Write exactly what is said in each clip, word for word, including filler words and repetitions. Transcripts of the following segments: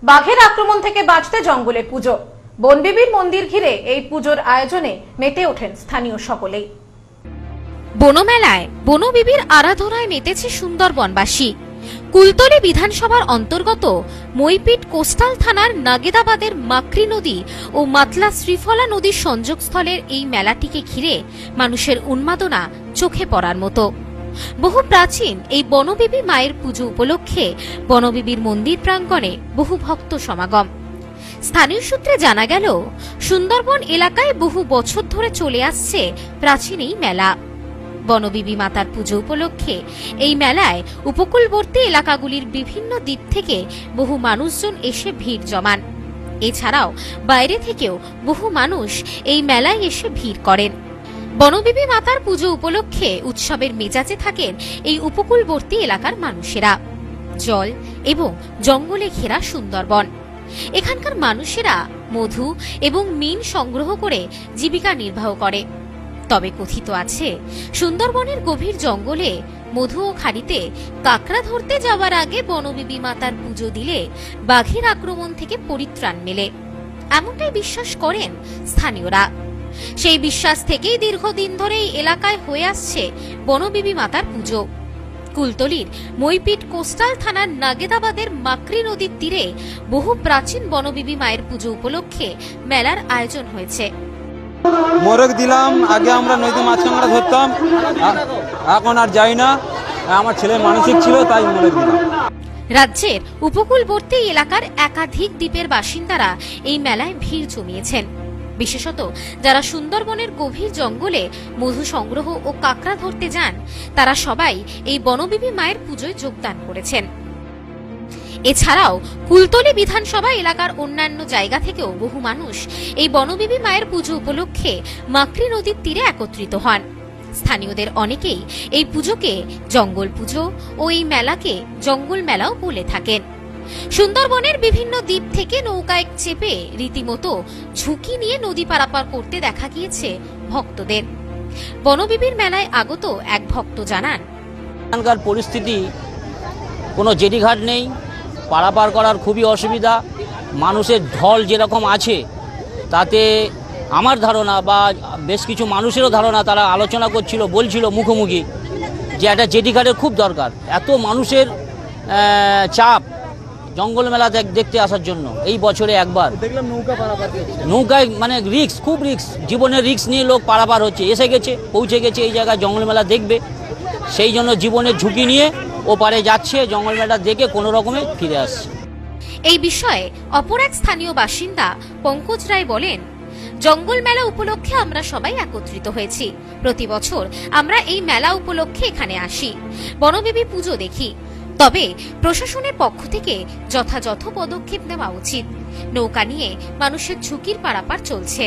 বাঘের আক্রমণ থেকে বাঁচতে জঙ্গলে পুজো। বনবিবির মন্দির ঘিরে এই পুজোর আয়োজনে মেতে ওঠেন স্থানীয় সকলেই। বনমেলায় বনবিবির আরাধনায় মেতেছে সুন্দরবনবাসী। কুলতলি বিধানসভার অন্তর্গত মইপিট কোস্টাল থানার নাগেদাবাদের মাকড়ি নদী ও মাতলা শ্রীফলা নদীর সংযোগস্থলের এই মেলাটিকে ঘিরে মানুষের উন্মাদনা চোখে পড়ার মতো। বহু প্রাচীন এই বনবিবি মায়ের পুজো উপলক্ষে বনবিবির মন্দির প্রাঙ্গণে বহু ভক্ত সমাগম। স্থানীয় সূত্রে জানা গেল, সুন্দরবন এলাকায় বহু বছর ধরে চলে আসছে প্রাচীন এই মেলা। বনবিবি মাতার পুজো উপলক্ষে এই মেলায় উপকূলবর্তী এলাকাগুলির বিভিন্ন দ্বীপ থেকে বহু মানুষজন এসে ভিড় জমান। এছাড়াও বাইরে থেকেও বহু মানুষ এই মেলায় এসে ভিড় করেন। বনবিবি মাতার পুজো উপলক্ষে উৎসবের মেজাজে থাকেন এই উপকূলবর্তী এলাকার মানুষেরা। জল এবং জঙ্গলে ঘেরা সুন্দরবন, এখানকার মানুষেরা মধু এবং মিন সংগ্রহ করে জীবিকা নির্বাহ করে। তবে কথিত আছে, সুন্দরবনের গভীর জঙ্গলে মধু ও খাড়িতে কাঁকড়া ধরতে যাওয়ার আগে বনবিবি মাতার পুজো দিলে বাঘের আক্রমণ থেকে পরিত্রাণ মেলে, এমনটাই বিশ্বাস করেন স্থানীয়রা। সেই বিশ্বাস থেকেই দীর্ঘদিন ধরে এই এলাকায় হয়ে আসছে বনবিবি মাতার পুজো। কুলতলির মইপিট কোস্টাল থানার নাগেদাবাদের মাকড়ি নদীর তীরে বহু প্রাচীন বনবিবি মায়ের পুজো উপলক্ষে মেলার আয়োজন হয়েছে। মোরগ দিলাম, আগে আমরা নদীতে মাছ কাঁকড়া ধরতাম, এখন আর যাই না। আমার ছেলে মানসিক ছিল তাই মোরগ দিলাম। রাজ্যের উপকূলবর্তী এলাকার একাধিক দ্বীপের বাসিন্দারা এই মেলায় ভিড় জমিয়েছেন। বিশেষত যারা সুন্দরবনের গভীর জঙ্গলে মধু সংগ্রহ ও কাঁকড়া ধরতে যান, তারা সবাই এই বনবিবি মায়ের পুজোয় যোগদান করেছেন। এছাড়াও কুলতলি বিধানসভা এলাকার অন্যান্য জায়গা থেকেও বহু মানুষ এই বনবিবি মায়ের পুজো উপলক্ষে মাকড়ি নদীর তীরে একত্রিত হন। স্থানীয়দের অনেকেই এই পুজোকে জঙ্গল পুজো ও এই মেলাকে জঙ্গল মেলাও বলে থাকেন। সুন্দরবনের বিভিন্ন দ্বীপ থেকে নৌকায় চেপে রীতিমতো ঝুঁকি নিয়ে নদী পারাপার করতে দেখা গিয়েছে ভক্তদের। বনবিবির মেলায় আগত এক ভক্ত জানান, এখানকার পরিস্থিতি কোনো জেটিঘাট নেই, পারাপার করার খুবই অসুবিধা। মানুষের ঢল যেরকম আছে, তাতে আমার ধারণা বা বেশ কিছু মানুষেরও ধারণা, তারা আলোচনা করছিল, বলছিল মুখোমুখি যে একটা জেটিঘাটের খুব দরকার। এত মানুষের চাপ জঙ্গল মেলা দেখতে আসার জন্য এই বছরে একবার দেখলাম নৌকা পারাপার, নৌকায় মানে রিস্ক, খুব রিস্ক, জীবনের রিস্ক নিয়ে লোক পারাপার হচ্ছে, এসে গেছে, পৌঁছে গেছে এই জায়গায় জঙ্গল মেলা দেখবে। সেই জন্য জীবনের ঝুঁকি নিয়ে ও পারে যাচ্ছে, জঙ্গল মেলা দেখে কোনো রকমে ফিরে আসছে। এই বিষয়ে অপর এক স্থানীয় বাসিন্দা পঙ্কজ রায় বলেন, জঙ্গল মেলা উপলক্ষে আমরা সবাই একত্রিত হয়েছি। প্রতি বছর আমরা এই মেলা উপলক্ষে এখানে আসি, বনবিবি পুজো দেখি। তবে প্রশাসনের পক্ষ থেকে যথাযথ পদক্ষেপ নেওয়া উচিত। নৌকা নিয়ে মানুষের ঝুঁকির পারাপার চলছে।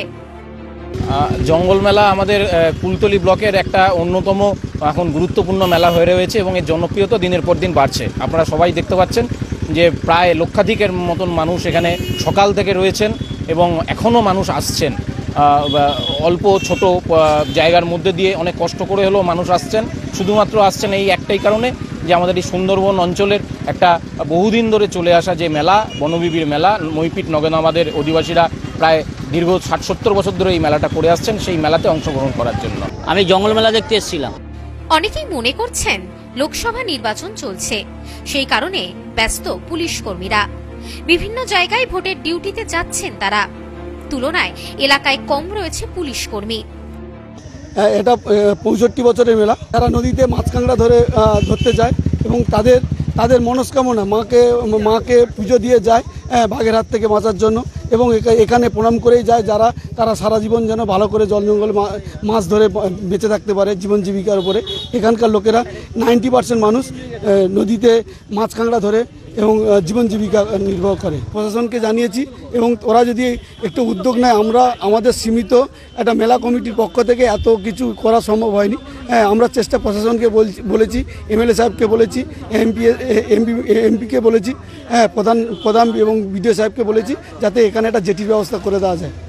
জঙ্গল মেলা আমাদের কুলতলি ব্লকের একটা অন্যতম এখন গুরুত্বপূর্ণ মেলা হয়ে রয়েছে এবং এর জনপ্রিয়তা দিনের পর দিন বাড়ছে। আপনারা সবাই দেখতে পাচ্ছেন যে প্রায় লক্ষাধিকের মতন মানুষ এখানে সকাল থেকে রয়েছেন এবং এখনও মানুষ আসছেন। অল্প ছোট জায়গার মধ্যে দিয়ে অনেক কষ্ট করে হলেও মানুষ আসছেন। শুধুমাত্র আসছেন এই একটাই কারণে যে আমাদের এই সুন্দরবন অঞ্চলের একটা বহুদিন ধরে চলে আসা যে মেলা, বনবিবির মেলা, মইপিট নগেদাবাদের অধিবাসীরা প্রায় দীর্ঘ ষাট সত্তর বছর ধরে এই মেলাটা করে আসছেন, সেই মেলাতে অংশগ্রহণ করার জন্য। আমি জঙ্গল মেলা দেখতে এসেছিলাম। অনেকেই মনে করছেন লোকসভা নির্বাচন চলছে, সেই কারণে ব্যস্ত পুলিশ কর্মীরা। বিভিন্ন জায়গায় ভোটের ডিউটিতে যাচ্ছেন তারা, তুলনায় এলাকায় কম রয়েছে পুলিশ কর্মী। এটা পঁয়ষট্টি বছরের মেলা। তারা নদীতে মাছ কাঁকড়া ধরে ধরতে যায় এবং তাদের তাদের মনস্কামনা মাকে মাকে পুজো দিয়ে যায় বাঘের হাত থেকে বাঁচার জন্য, এবং এখানে প্রণাম করেই যায় যারা তারা সারা জীবন যেন ভালো করে জল জঙ্গল মাছ ধরে বেঁচে থাকতে পারে জীবন জীবিকার উপরে। এখানকার লোকেরা নাইনটি পার্সেন্ট মানুষ নদীতে মাছ কাঁকড়া ধরে এবং জীবন জীবিকা নির্বাহ করে। প্রশাসনকে জানিয়েছি এবং ওরা যদি একটু উদ্যোগ নেয়, আমরা আমাদের সীমিত একটা মেলা কমিটির পক্ষ থেকে এত কিছু করা সম্ভব হয়নি। হ্যাঁ, আমরা চেষ্টা প্রশাসনকে বলেছি, এমএলএ সাহেবকে বলেছি, এমপি এমপি এমপিকে বলেছি, হ্যাঁ প্রধান প্রধান এবং বিডিও সাহেবকে বলেছি, যাতে এখানে একটা জেটির ব্যবস্থা করে দেওয়া যায়।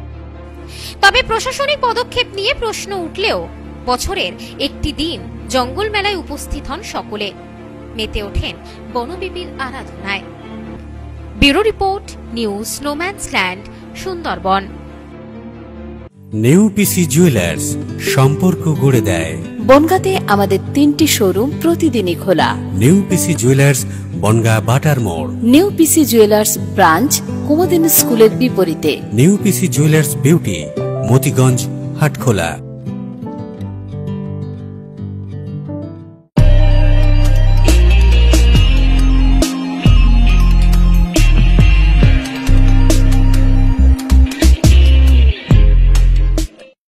তবে প্রশাসনিক পদক্ষেপ নিয়ে প্রশ্ন উঠলেও বছরের একটি দিন জঙ্গল মেলায় উপস্থিত হন সকলে, মেতে ওঠেন বনবিবির আরাধনায়। Bureau report, news no man's land, Sundarban. নেউপিসি জুয়েলার্স, সম্পর্ক গড়ে দেয়। বনগাঁতে আমাদের তিনটি শোরুম প্রতিদিনই খোলা। নেউপিসি জুয়েলার্স, বনগাঁ বাটার মোড়। নিউপিসি জুয়েলার্স ব্রাঞ্চ, কুমুদিনী স্কুলের বিপরীতে। নেউপিসি জুয়েলার্স বিউটি, মতিগঞ্জ, হাটখোলা।